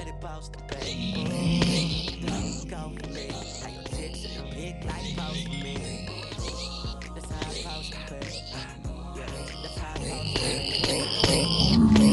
what it supposed to be. Go for me. How your chicks in the big like post for me. That's how I supposed to be. Yeah, that's how I supposed to be.